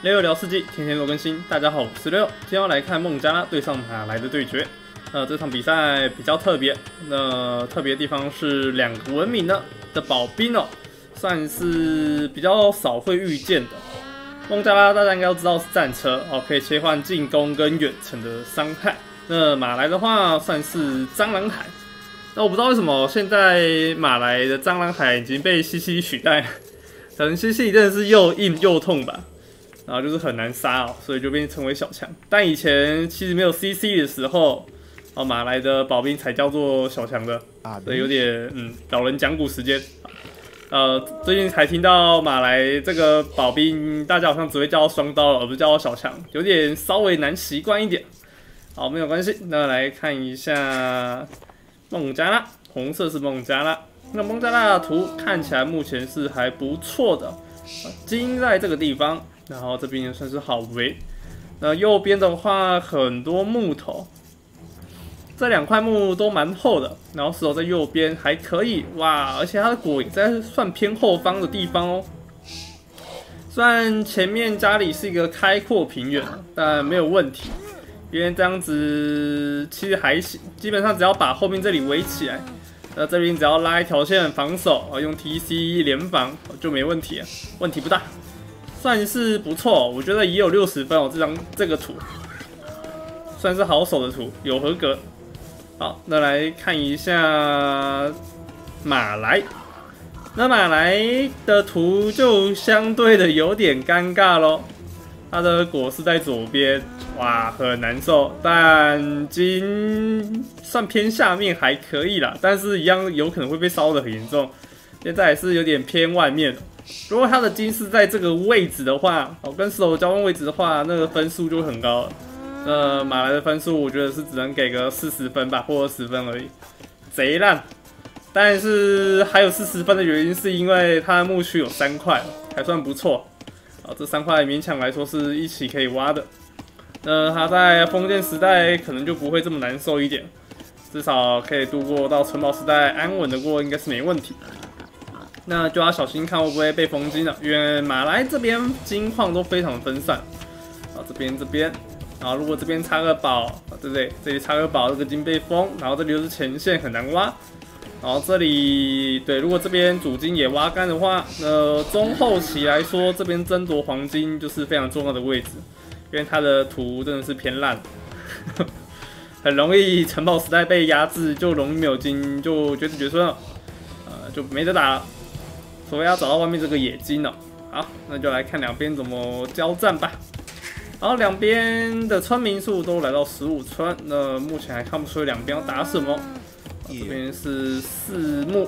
六聊世纪，天天都更新。大家好，我是六，今天要来看孟加拉对上马来的对决。这场比赛比较特别，特别的地方是两个文明的保兵哦，算是比较少会遇见的。孟加拉大家应该都知道是战车哦，可以切换进攻跟远程的伤害。那马来的话算是蟑螂海。那我不知道为什么现在马来的蟑螂海已经被西西取代了，可能西西真的是又硬又痛吧。然后就是很难杀哦，所以就变成为小强。但以前其实没有 CC 的时候，哦，马来的保兵才叫做小强的，所以有点老人讲古时间。最近才听到马来这个保兵，大家好像只会叫双刀，而不是叫小强，有点稍微难习惯一点。好，没有关系，那来看一下孟加拉，红色是孟加拉。那孟加拉的图看起来目前是还不错的，金在这个地方。然后这边也算是好围，那右边的话很多木头，这两块木都蛮厚的，然后石头在右边还可以哇，而且它的果也在算偏后方的地方哦。虽然前面家里是一个开阔平原，但没有问题，因为这样子其实还行，基本上只要把后面这里围起来，那这边只要拉一条线防守，用 TC 联防就没问题了，问题不大。算是不错，我觉得也有60分哦。这个图算是好手的图，有合格。好，那来看一下马来。那马来的图就相对的有点尴尬咯。它的果是在左边，哇，很难受。但金算偏下面还可以啦，但是一样有可能会被烧得很严重。现在也是有点偏外面。如果他的金是在这个位置的话，跟石头交换位置的话，那个分数就会很高了。马来的分数我觉得是只能给个40分吧，或20分而已，贼烂。但是还有40分的原因是因为它的墓区有3块，还算不错。这3块勉强来说是一起可以挖的。它在封建时代可能就不会这么难受一点，至少可以度过到城堡时代安稳的过，应该是没问题。那就要小心看会不会被封金了，因为马来这边金矿都非常分散。这边，然后如果这边插个宝，对不对？这里插个宝，这个金被封，然后这里又是前线很难挖。然后这里，对，如果这边主金也挖干的话，中后期来说，这边争夺黄金就是非常重要的位置，因为它的图真的是偏烂，很容易城堡时代被压制，就容易没有金，就绝子绝孙了，就没得打了。所以要找到外面这个野金了。好，那就来看两边怎么交战吧。然后两边的村民数都来到15村，那目前还看不出两边要打什么。这边是4木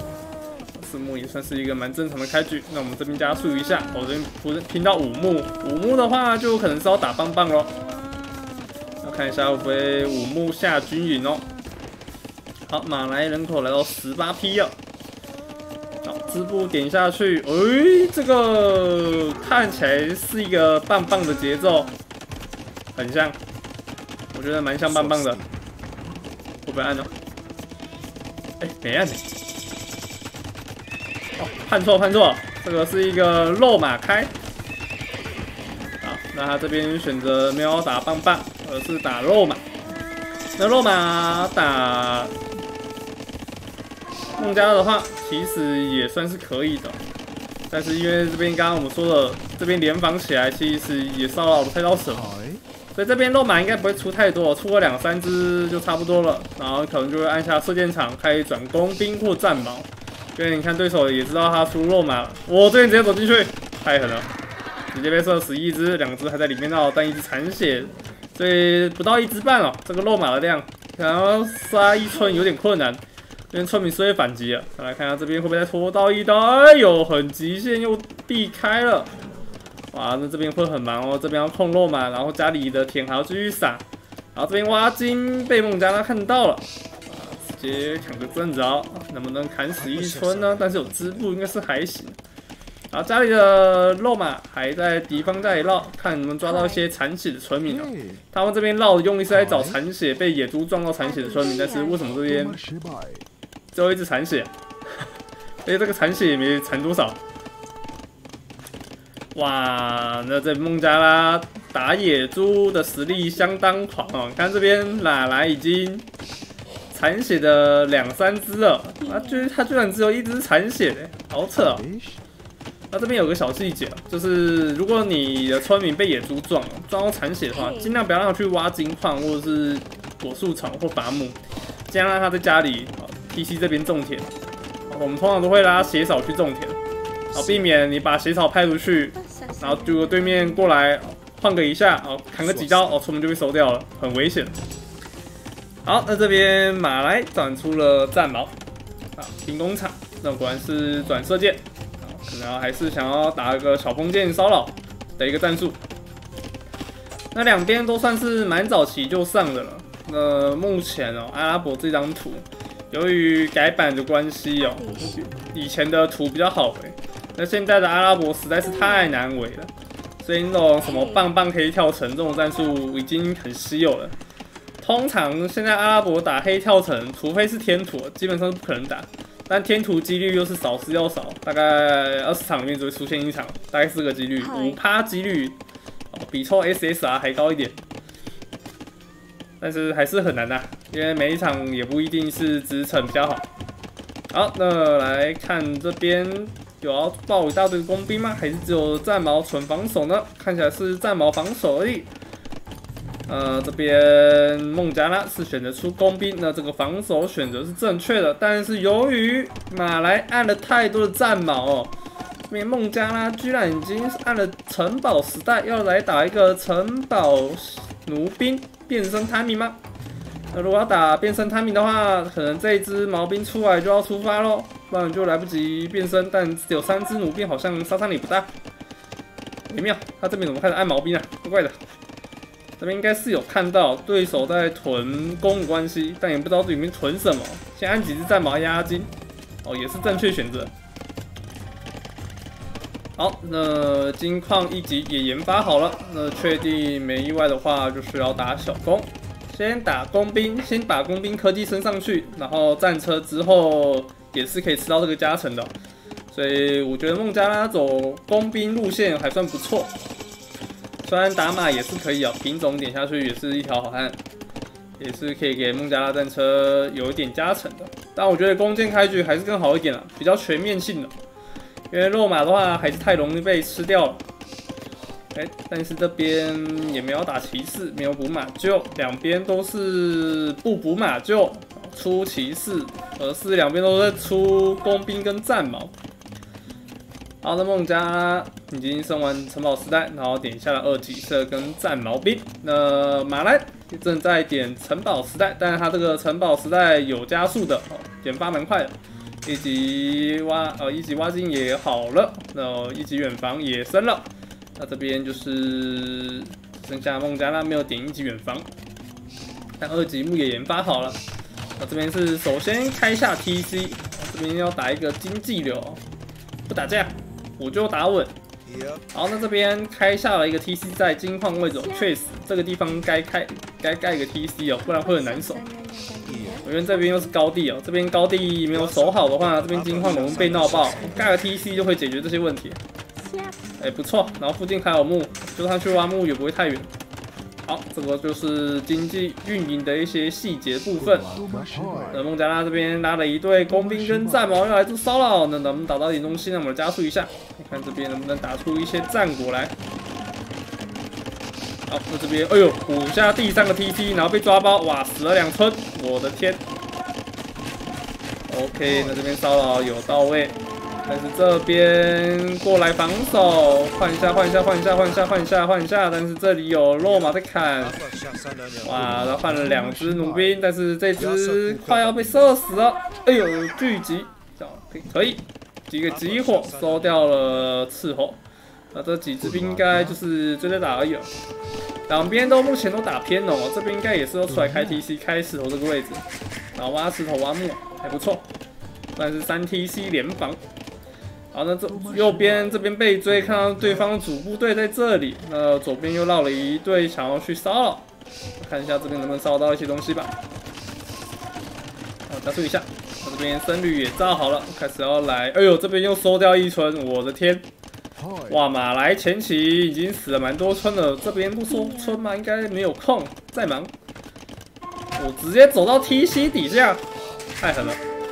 ，4木也算是一个蛮正常的开局。那我们这边加速一下，我这边拼到5木，5木的话就可能是要打棒棒咯。要看一下会不会5木下均匀哦。好，马来人口来到18批了。好，支部点下去，这个看起来是一个棒棒的节奏，很像，我觉得蛮像棒棒的。会不会按呢？没按。判错，这个是一个肉马开。好，那他这边选择没有打棒棒，而是打肉马。那肉马打孟加拉的话，其实也算是可以的，但是因为这边刚刚我们说的，这边联防起来其实也骚扰不太到什么，所以这边肉马应该不会出太多，出个2、3只就差不多了，然后可能就会按下射箭场开始转工兵或战矛，因为你看对手也知道他出肉马了，我这边直接走进去，太狠了，直接被射死1只，2只还在里面闹，但1只残血，所以不到1只半哦，这个肉马的量，然后杀1村有点困难。这边村民是会反击了，来看下这边会不会再拖到一刀？哎呦，很极限又避开了，哇，那这边会很忙哦，这边要控肉嘛，然后家里的田还要继续撒，然后这边挖金被孟加拉看到了，直接抢个正着，能不能砍死1村呢？但是有支部应该是还行。然后家里的肉马还在敌方家里绕，看能不能抓到一些残血的村民哦。他们这边绕的用意是在找残血被野猪撞到残血的村民，但是为什么这边最后1只残血？而且这个残血也没残多少。 哇，那这孟加拉打野猪的实力相当狂哦！看这边哪来已经残血的2、3只了，他居然只有1只残血的，好扯哦！那这边有个小细节，就是如果你的村民被野猪撞到残血的话，尽量不要让他去挖金矿或者是果树场或伐木，尽量让他在家里TC 这边种田。我们通常都会拉血草去种田，避免你把血草派出去，然后如果对面过来换个一下，砍个几刀，村民就被收掉了，很危险。好，那这边马来转出了战矛，兵工厂，那果然是转射箭，可能还是想要打一个小弓箭骚扰的一个战术。那两边都算是蛮早期就上的了。那目前阿拉伯这张图。由于改版的关系以前的图比较好围，那现在的阿拉伯实在是太难围了，所以那种什么棒棒黑跳城这种战术已经很稀有了。通常现在阿拉伯打黑跳城，除非是天图，基本上是不可能打。但天图几率又是少之又少，大概20场里面只会出现1场，大概4个几率，5%几率，比抽 SSR 还高一点。但是还是很难呐，因为每一场也不一定是支撑比较好。好，那来看这边有要爆一大堆工兵吗？还是只有战矛纯防守呢？看起来是战矛防守而已。这边孟加拉是选择出工兵，那这个防守选择是正确的，但是由于马来按了太多的战矛这边孟加拉居然已经按了城堡时代，要来打一个城堡弩兵。变身贪民吗？那如果要打变身贪民的话，可能这一只毛兵出来就要出发咯，不然就来不及变身。但只有3只弩兵，好像杀伤力不大。微妙，他这边怎么开始按毛兵啊？怪怪的。这边应该是有看到对手在囤弓的关系，但也不知道这里面囤什么。先按几只战矛压压惊，也是正确选择。好，那金矿1级也研发好了，那确定没意外的话，就是要打小弓，先打工兵，先把工兵科技升上去，然后战车之后也是可以吃到这个加成的，所以我觉得孟加拉走工兵路线还算不错，虽然打马也是可以品种点下去也是一条好汉，也是可以给孟加拉战车有一点加成的，但我觉得弓箭开局还是更好一点比较全面性的。因为肉马的话还是太容易被吃掉了，但是这边也没有打骑士，没有补马厩，两边都是不补马厩出骑士，而是两边都在出工兵跟战矛。好的，孟加拉已经升完城堡时代，然后点下了2级射跟战矛兵。那马来正在点城堡时代，但是他这个城堡时代有加速的，点发蛮快的。1级挖金也好了，那1级远防也升了，那这边就是剩下孟加拉没有点1级远防，但2级木也研发好了。那这边是首先开下 TC， 这边要打一个经济流，不打架我就打稳。好，那这边开下了一个 TC 在金矿位置，确实这个地方该盖一个 TC不然会很难守。因为这边又是高地这边高地没有守好的话，这边金矿容易被闹爆，盖个 TC 就会解决这些问题。不错，然后附近还有木，就算去挖木也不会太远。好，这个就是经济运营的一些细节部分。孟加拉这边拉了一队工兵跟战矛要来做骚扰，那能不能打到点中心？让我们加速一下，看这边能不能打出一些战果来。好，那这边，哎呦，补下第3个 TC， 然后被抓包，哇，死了2村，我的天。OK， 那这边骚扰有到位，但是这边过来防守，换一下，但是这里有肉马在砍，哇，他换了2只弩兵，但是这只快要被射死了，哎呦，聚集，可以，几个集火收掉了斥候。那这几只兵应该就是追着打而已了，两边都目前都打偏这边应该也是要出来开 TC 开石头这个位置，然后挖石头挖木还不错，但是3 TC 联防。好，那这右边这边被追，看到对方主部队在这里，那左边又绕了一队想要去骚扰，看一下这边能不能骚扰到一些东西吧。好，加速一下，那这边僧侣也造好了，开始要来，哎呦，这边又收掉1村，我的天！ 哇，马来前期已经死了蛮多村了，这边不说村嘛，应该没有空，在忙。我直接走到 TC 底下，太狠了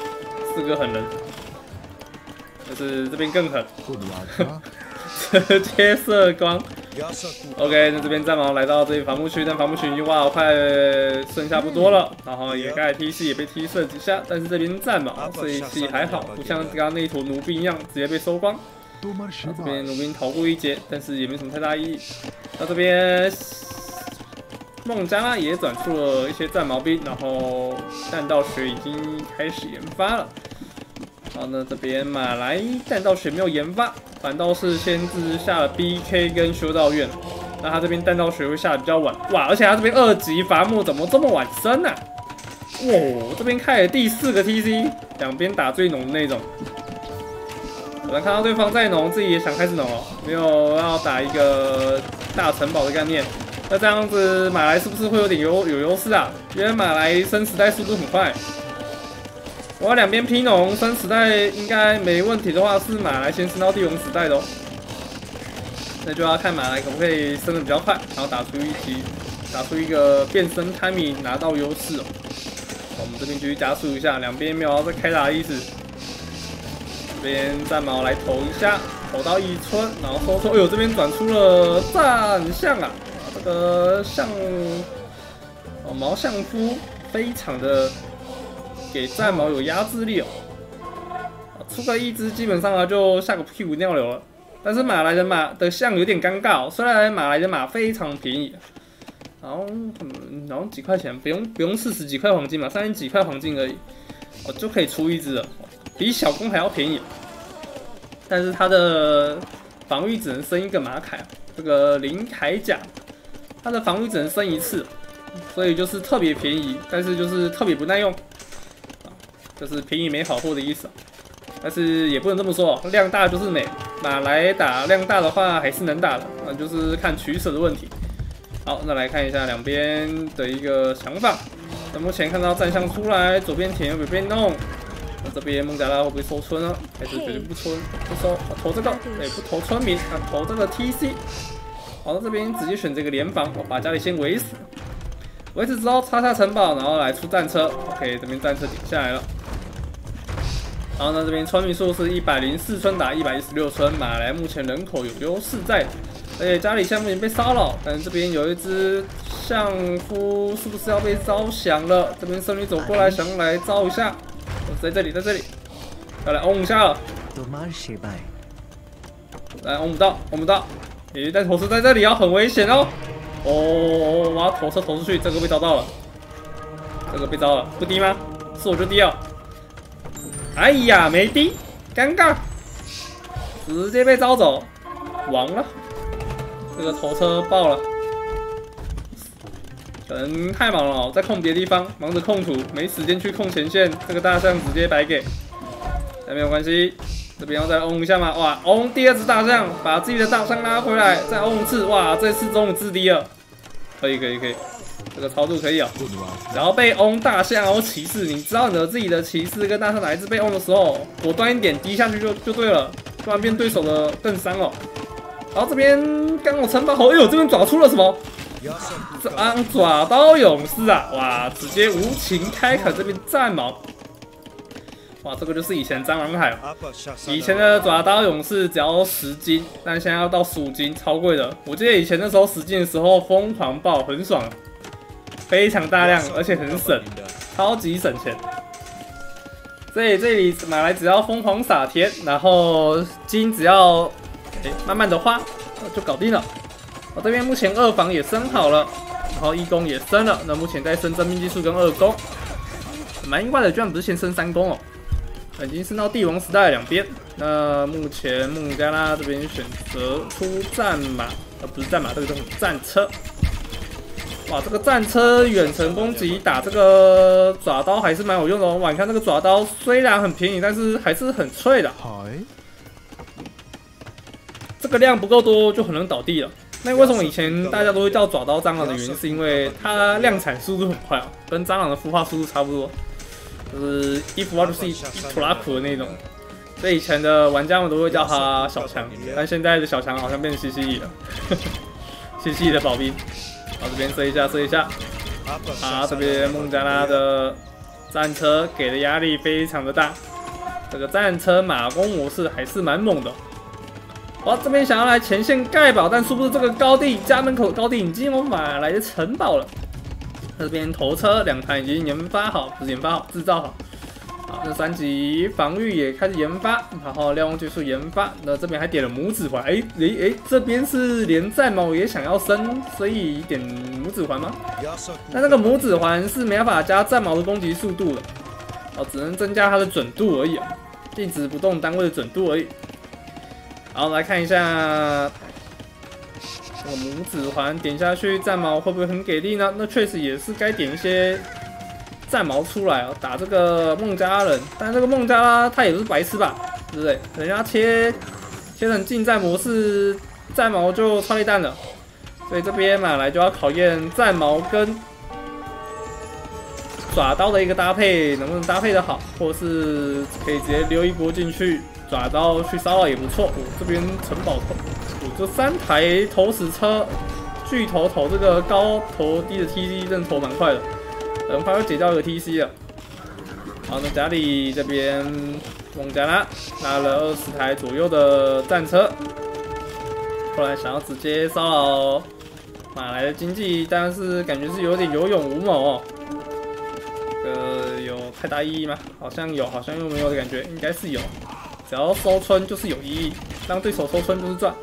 ，4个狠人，但是这边更狠，直接射光。OK， 那这边战矛来到这里防护区，但防护区已经挖好快，剩下不多了。然后也盖 TC 也被踢射几下，但是这边战矛这一期还好，不像刚刚那一坨弩兵一样直接被收光。这边弩兵逃过一劫，但是也没什么太大意义。那这边孟加拉也转出了一些战矛兵，然后弹道学已经开始研发了。好，那这边马来弹道学没有研发，反倒是先是下了 BK 跟修道院。那他这边弹道学会下的比较晚，哇！而且他这边2级伐木怎么这么晚升啊？哇！这边开了第4个 TC， 两边打最浓的那种。可能看到对方在农，自己也想开始农了，没有要打一个大城堡的概念。那这样子马来是不是会有点有优势啊？因为马来升时代速度很快。我要两边拼农，升时代应该没问题的话，是马来先升到帝王时代的哦。那就要看马来可不可以升的比较快，然后打出一个变身 timing 拿到优势哦。我们这边继续加速一下，两边没有要再开打的意思。这边战矛来投一下，投到一村，然后收出。哎呦，这边转出了战象啊！这个象毛相夫非常的给战矛有压制力哦。出个一只基本上啊就下个屁股尿流了。但是马来的马的象有点尴尬哦，虽然马来的马非常便宜，然后几块钱，不用40几块黄金嘛，30几块黄金而已，就可以出一只了。比小弓还要便宜，但是它的防御只能升一个马铠，这个零铠甲，它的防御只能升1次，所以就是特别便宜，但是就是特别不耐用，就是便宜没好货的意思。但是也不能这么说，量大就是美，马来打量大的话还是能打的，那就是看取舍的问题。好，那来看一下两边的一个想法。那目前看到战象出来，左边田有被弄。那这边孟加拉会不会收村呢？还是决定不收？投这个，不投村民，投这个 TC。好，那这边直接选这个联防，把家里先围死，围死之后插下城堡，然后来出战车。OK， 这边战车顶下来了。然后呢，这边村民数是104村打116村，马来目前人口有优势在，而且家里现在目前被骚扰，但是这边有一只相夫，是不是要被招降了？这边僧侣走过来，想来招一下。在这里，要来轰一下了。来轰不到，诶，但投射在这里要很危险哦。哦，我要投射投出去，这个被招到了，不低吗？是我就低了。哎呀，没低，尴尬，直接被招走，亡了。这个头车爆了。可能太忙了，在控别的地方，忙着控土，没时间去控前线。这个大象直接白给，但没有关系。这边要再嗡一下嘛，哇，嗡第2只大象，把自己的大象拉回来，再嗡一次，哇，这次终于制敌了，可以，这个操作可以哦。然后被嗡大象，然后骑士，你知道你的自己的骑士跟大象哪一只被嗡的时候，果断一点滴下去就对了，不然变对手的更伤哦。然后这边刚好城堡后，哎呦，这边抓出了什么？这爪刀勇士啊，哇，直接无情开垦这边战矛，哇，这个就是以前蟑螂海，以前的爪刀勇士只要10金，但现在要到15金，超贵的。我记得以前那时候10金的时候疯狂爆，很爽，非常大量，而且很省，超级省钱。所以这里马来只要疯狂撒田，然后金只要慢慢的花，就搞定了。我这边目前2防也升好了，然后1攻也升了。那目前在升真命技术跟2攻，蛮意外的，居然不是先升3攻哦，已经升到帝王时代两边。那目前孟加拉这边选择出战马，不是战马，这个叫战车。哇，这个战车远程攻击打这个爪刀还是蛮有用的哦。哇，你看这个爪刀虽然很便宜，但是还是很脆的。这个量不够多就很能倒地了。那为什么以前大家都会叫爪刀蟑螂的原因，是因为它量产速度很快啊，跟蟑螂的孵化速度差不多，就是一孵化就是一坨拉苦的那种。 所以以前的玩家们都会叫他小强，但现在的小强好像变西西里了，西西里的保兵。好，这边射一下，射一下。啊，这边孟加拉的战车给的压力非常的大，这个战车马弓模式还是蛮猛的。哇，这边想要来前线盖堡，但殊不知这个高地家门口高地已经有马来的城堡了。这边头车2台已经研发好，不是研发好，制造好。好，那3级防御也开始研发，然后瞭望技术研发。那这边还点了拇指环，这边是连战矛也想要升，所以点拇指环吗？但那个拇指环是没办法加战矛的攻击速度的，哦，只能增加它的准度而已啊，静止不动单位的准度而已。好，来看一下这个拇指环点下去，战矛会不会很给力呢？那确实也是该点一些战矛出来哦，打这个孟加拉人。但这个孟加拉他也不是白痴吧，对不对？人家切成近战模式，战矛就超力弹了。所以这边马来就要考验战矛跟爪刀的一个搭配，能不能搭配的好，或是可以直接溜一波进去。爪刀去骚扰也不错。这边城堡这3台投石车，巨头投这个高投低的 TC 真的投蛮快的，很快就解掉一个 TC 了。好，那家里这边孟加拉拉了20台左右的战车，后来想要直接骚扰马来的经济，但是感觉是有点有勇无谋哦。有太大意义吗？好像有，好像又没有的感觉，应该是有。只要收村就是有意义，让对手收村就是赚。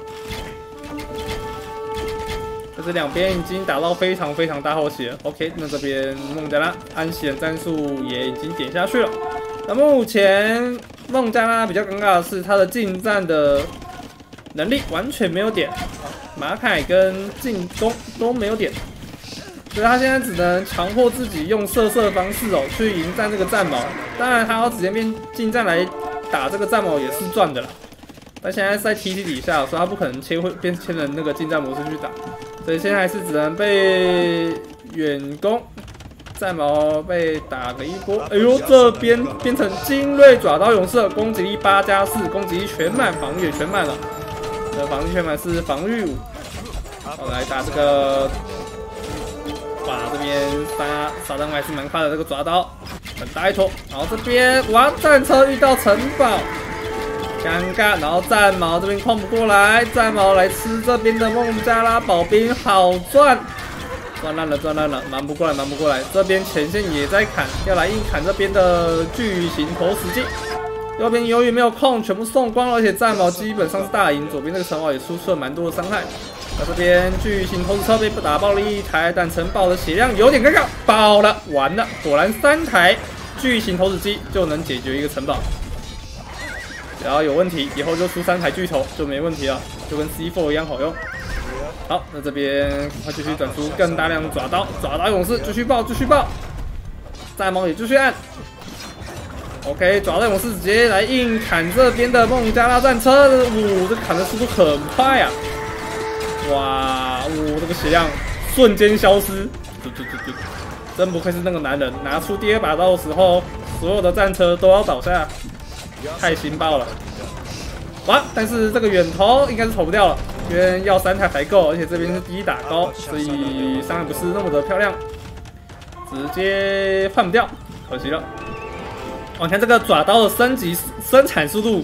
但是两边已经打到非常非常大后期了。OK， 那这边孟加拉安息的战术也已经点下去了。那目前孟加拉比较尴尬的是，他的近战的能力完全没有点，马凯跟进攻都没有点。所以他现在只能强迫自己用射方式哦去迎战这个战矛。当然，他要直接近战来打这个战矛也是赚的啦。但现在在 TC 底下，所以他不可能切成那个近战模式去打，所以现在还是只能被远攻。战矛被打了一波，哎呦，这边变成精锐爪刀勇士，攻击力8+4，攻击力全满，防御也全满了。防御全满是防御5。好，来打这个。哇，这边杀伤还是蛮快的，这个爪刀很大一坨。然后这边哇，战车遇到城堡，尴尬。然后战矛这边控不过来，战矛来吃这边的孟加拉保兵，好赚，赚烂了，瞒不过来。这边前线也在砍，要来硬砍这边的巨型投石机。右边由于没有控，全部送光了，而且战矛基本上是大赢。左边这个城堡也输出了蛮多的伤害。那这边巨型投石车被打爆了一台，但城堡的血量有点尴尬，爆了，完了，果然3台巨型投石机就能解决一个城堡。只要有问题，以后就出3台巨头就没问题了，就跟 C4 一样好用。好，那这边快继续转出更大量的爪刀勇士继续爆，战矛也继续按。OK， 爪刀勇士直接来硬砍这边的孟加拉战车，这砍的速度很快啊！哇，这个血量瞬间消失，真不愧是那个男人，拿出第2把刀的时候，所有的战车都要倒下，太劲爆了！哇，但是这个远投应该是投不掉了，因为要3台才够，而且这边是第1打高，所以伤害不是那么的漂亮，直接换不掉，可惜了。你看这个爪刀的生产速度，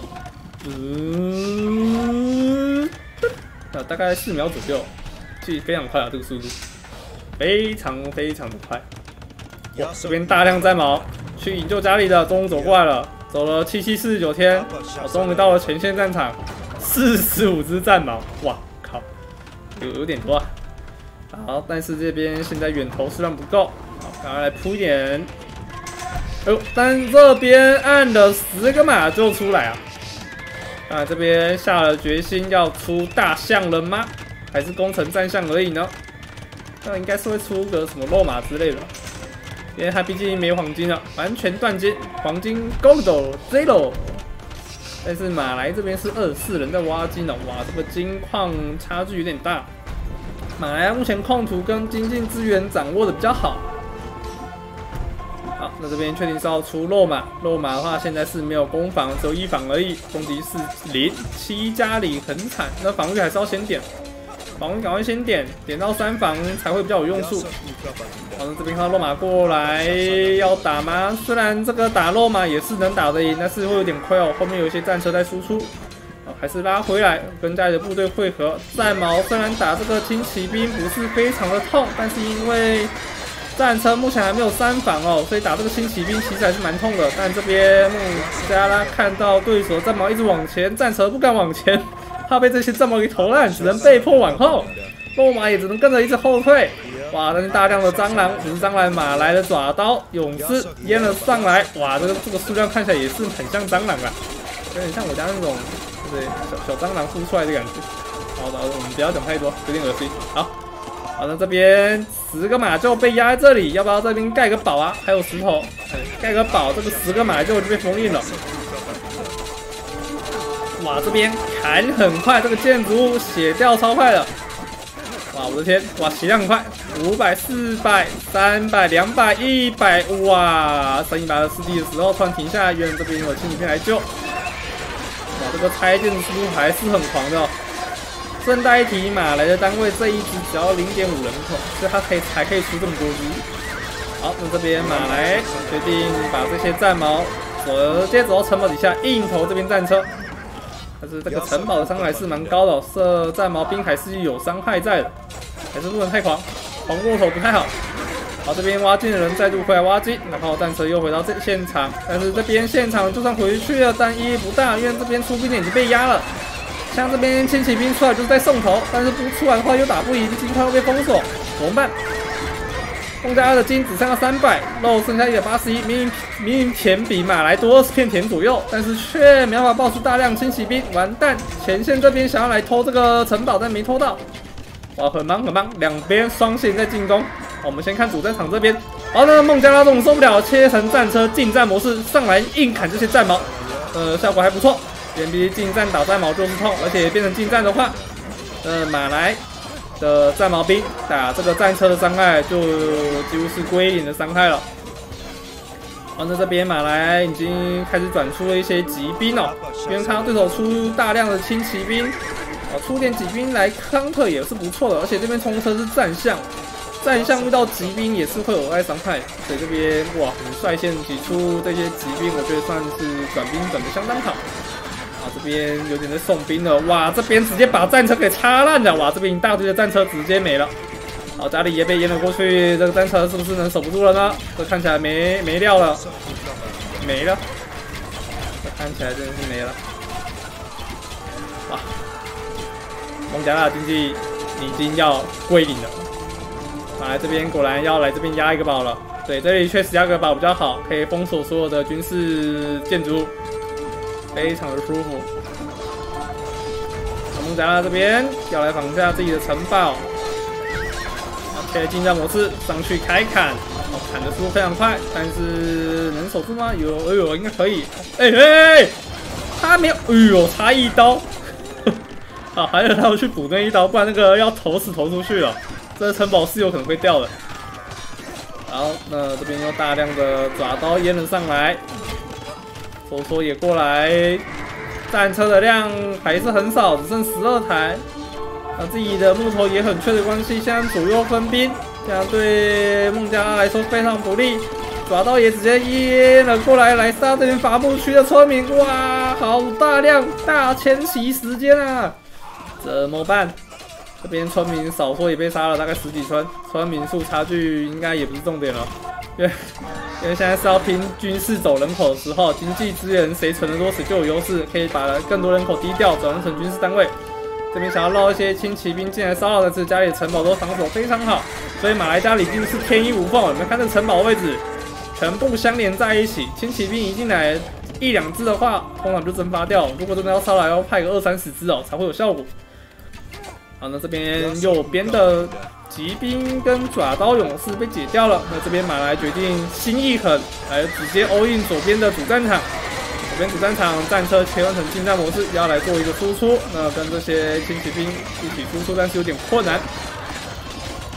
大概4秒左右，其实非常快啊，这个速度非常的快。这边大量战矛去营救家里的，终于走过来了，走了7749天，终于到了前线战场，45只战矛，哇靠，有点多啊。好，但是这边现在远投数量不够，好，赶快来铺一点。但这边按了10个马就出来啊！这边下了决心要出大象了吗？还是攻城战象而已呢？那应该是会出个什么肉马之类的，因为他毕竟没黄金了，完全断金，黄金 Gold Zero。但是马来这边是24人在挖金了，哇，这个金矿差距有点大。马来目前控图跟经济资源掌握的比较好。好， 那这边确定是要出肉马，肉马的话现在是没有攻防，只有1防而已，攻击是0，7加0很惨。那防御还是要先点，防御赶快先点到3防才会比较有用处。好，那这边看到肉马过来要打吗？虽然这个打肉马也是能打得赢，但是会有点亏哦。后面有一些战车在输出。 还是拉回来，跟家里的部队汇合。战矛虽然打这个轻骑兵不是非常的痛，但是因为战车目前还没有3防哦，所以打这个轻骑兵其实还是蛮痛的。但这边孟加拉看到对手战矛一直往前，战车不敢往前，怕被这些战矛给投烂，只能被迫往后。肉马也只能跟着一直后退。哇，但是大量的蟑螂，不是蟑螂，马来的爪刀，勇士淹了上来。哇，这个数量看起来也是很像蟑螂啊，有点像我家那种。 对，小蟑螂孵出来的感觉。好的，我们不要讲太多，有点恶心。好，那这边10个马就被压在这里，要不要这边盖个堡啊？还有石头，盖个堡，这个10个马就被封印了。哇，这边砍很快，这个建筑物血掉超快了。哇，我的天，哇，血量很快，500、400、300、200、100，哇，剩1把的师弟的时候突然停下来，原来这边有轻骑兵来救。 哇，这个拆建的速度还是很狂的哦。顺带一提，马来的单位这一只只要0.5人口，所以它才可以出这么多只。好，那这边马来决定把这些战矛直接走到城堡底下，硬投这边战车。但是这个城堡的伤害是蛮高的哦，射战矛兵还是有伤害在的，还是不能太狂，狂过头不太好。 好，这边挖金的人再度回来挖金，然后战车又回到这现场，但是这边现场就算回去了，但意义不大，因为这边出兵点已经被压了。像这边轻骑兵出来就是在送头，但是不出来的话又打不赢，金块又被封锁，怎么办？孟加拉的金只剩下300，肉剩下181，明明田比马来多20片田左右，但是却没办法爆出大量轻骑兵，完蛋！前线这边想要来偷这个城堡，但没偷到。哇，很忙很忙，两边双线在进攻。 我们先看主战场这边，好，那孟加拉这种受不了，切成战车近战模式上来硬砍这些战矛，效果还不错。远比近战打战矛就是痛，而且变成近战的话，马来的战矛兵打这个战车的伤害就几乎是归零的伤害了。好，那这边马来已经开始转出了一些骑兵哦，因为看到对手出大量的轻骑兵，出点骑兵来康克也是不错的，而且这边冲车是战象。 战象遇到骑兵也是会有碍伤害，所以这边哇，很率先挤出这些骑兵，我觉得算是转兵转的相当好。啊，这边有点在送兵了，哇，这边直接把战车给擦烂了，哇，这边一大堆的战车直接没了。好，家里也被淹了过去，这个战车是不是能守不住了呢？这看起来没料了，没了，这看起来真的是没了。哇，孟加拉的经济已经要归零了。 马来这边果然要来这边压一个堡了，对，这里确实压个堡比较好，可以封锁所有的军事建筑，非常的舒服。孟加拉这边要来防下自己的城堡，切近战模式上去开砍，砍的速度非常快，但是能守住吗？有，哎呦，应该可以。他没有，哎呦，差1刀，好，还有他要去补那1刀，不然那个要投死投出去了。 这个城堡是有可能会掉的。好，那这边又大量的爪刀淹了上来，索索也过来，战车的量还是很少，只剩12台。那自己的木头也很缺的关系，现在左右分兵，这样对孟加拉来说非常不利。爪刀也直接淹了过来，来杀这边伐木区的村民。哇，好大量，大迁徙时间啊！怎么办？ 这边村民少说也被杀了，大概10几村，村民数差距应该也不是重点了，因为现在是要拼军事走人口的时候，经济资源谁存得多谁就有优势，可以把更多人口低调，转换成军事单位。这边想要绕一些轻骑兵进来骚扰的是家里的城堡都防守非常好，所以马来家里已经是天衣无缝。你们看这城堡位置，全部相连在一起，轻骑兵一进来1、2只的话，通常就蒸发掉。如果真的要骚扰，要派个20、30只哦，才会有效果。 好，那这边右边的骑兵跟爪刀勇士被解掉了。那这边马来决定心一狠，来直接 all in 左边的主战场。左边主战场战车切换成近战模式，要来做一个输出。那跟这些轻骑兵一起输出，但是有点困难。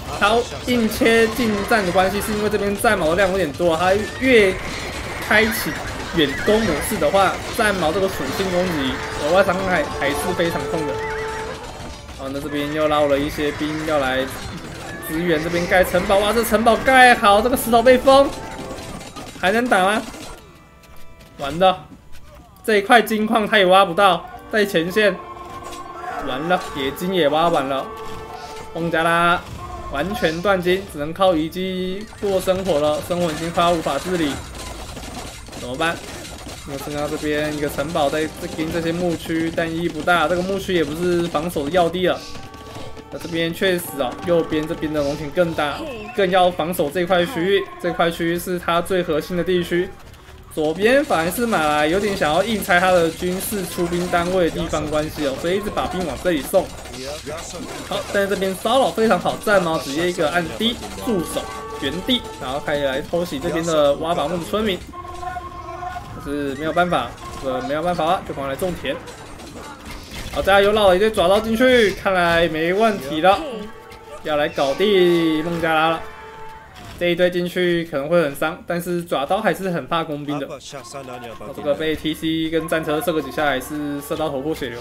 他硬切近战的关系，是因为这边战矛的量有点多，他越开启远攻模式的话，战矛这个属性攻击额外伤害还是非常痛的。好，那这边又捞了一些兵要来支援这边盖城堡，哇，这城堡盖好，这个石头被封，还能打吗？完了，这一块金矿他也挖不到，在前线，完了，冶金也挖完了，孟加拉完全断金，只能靠遗迹过生活了，生活已经快要无法自理。怎么办？又剩下这边一个城堡在跟这些牧区，但意义不大。这个牧区也不是防守的要地了。那这边确实啊，右边这边的龙庭更大，更要防守这块区域。这块区域是它最核心的地区。左边反而是马来有点想要硬拆他的军事出兵单位的地方关系哦，所以一直把兵往这里送。好，但是这边骚扰非常好，战矛直接一个按 D 驻守原地，然后开始来偷袭这边的挖宝木的村民。可是没有办法，没有办法了，就赶快来种田。好，大家又绕了一堆爪刀进去，看来没问题了，要来搞定孟加拉了。这一堆进去可能会很伤，但是爪刀还是很怕工兵的。这个被 TC 跟战车射个几下，还是射到头破血流。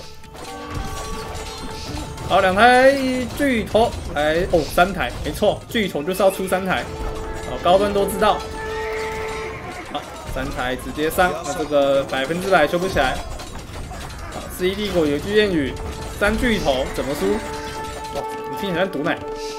好，两台巨头来哦，3台，没错，巨头就是要出3台。好，高端都知道。好，3台直接上，那这个100%修不起来。好，C 帝国有句谚语，3巨头怎么输？哇，你听起来像毒奶。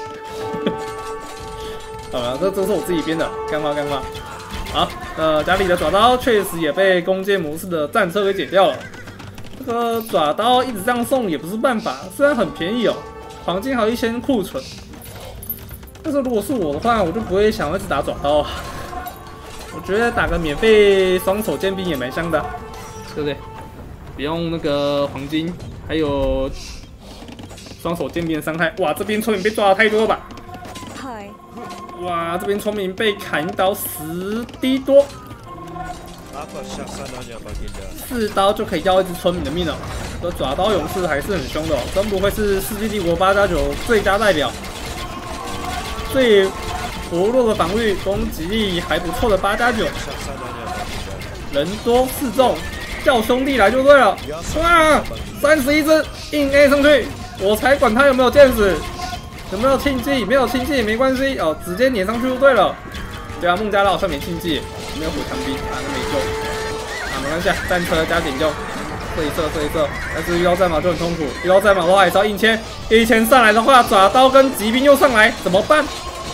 好了，这是我自己编的，干话干话。好，家里的爪刀确实也被弓箭模式的战车给解掉了。这个爪刀一直这样送也不是办法，虽然很便宜哦，黄金还有1000库存，但是如果是我的话，我就不会想要一直打爪刀啊。我觉得打个免费双手剑兵也蛮香的，对不对？不用那个黄金，还有双手剑兵的伤害。哇，这边村民被抓的太多了吧？哇，这边村民被砍一刀10滴多，4刀就可以要一只村民的命了。这爪刀勇士还是很凶的哦，真不愧是世纪帝国8+9最佳代表，最薄弱的防御，攻击力还不错的8+9，人多势众，叫兄弟来就对了。哇，31只硬 A 上去，我才管他有没有剑士。有没有庆忌？没有庆忌也没关系哦，直接撵上去就对了。对啊，孟加拉好像没庆忌，没有火枪兵啊，那没救啊，没关系，战车加点用，射一射。但是遇到战马就很痛苦，遇到战马的话也是要硬切，硬切上来的话，爪刀跟骑兵又上来，怎么办？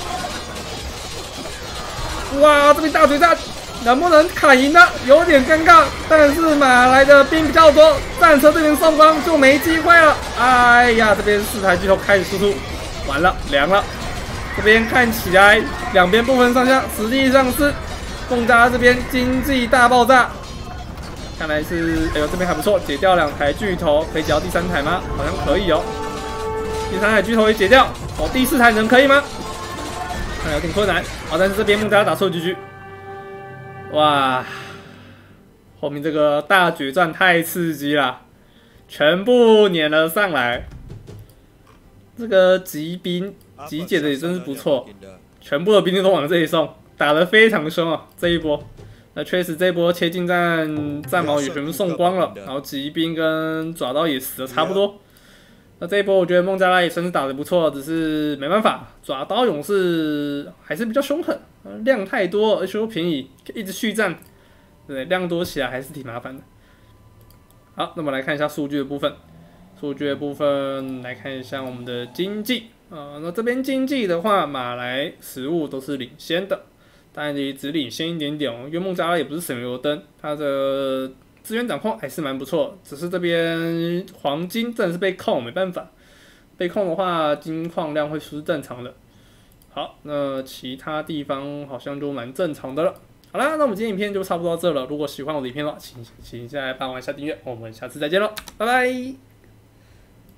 哇，这边大嘴战能不能砍赢呢？有点尴尬，但是马来的兵比较多，战车这边送光就没机会了。哎呀，这边4台巨头开始输出。完了，凉了。这边看起来两边不分上下，实际上是孟加拉这边经济大爆炸。看来是，哎呦，这边还不错，解掉2台巨头，可以解掉第3台吗？好像可以哦。第3台巨头也解掉，哦，第4台能可以吗？看来有点困难。好，但是这边孟加拉打出了GG。哇，后面这个大决战太刺激了，全部撵了上来。这个集兵集结的也真是不错，全部的兵力都往这里送，打得非常凶啊！这一波，那确实这一波切近战战矛也全部送光了，然后骑兵跟爪刀也死的差不多。那这一波我觉得孟加拉也算是打得不错，只是没办法，爪刀勇士还是比较凶狠，量太多而且又便宜，一直续战，对，量多起来还是挺麻烦的。好，那么来看一下数据的部分。数据的部分来看一下我们的经济那这边经济的话，马来食物都是领先的，当然也只领先一点点哦，因为孟加拉也不是省油灯，它的资源掌控还是蛮不错，只是这边黄金真的是被控，没办法，被控的话金矿量会是正常的。好，那其他地方好像就蛮正常的了。好啦，那我们今天影片就差不多到这了。如果喜欢我的影片的话，请现在帮我按下订阅，我们下次再见喽，拜拜。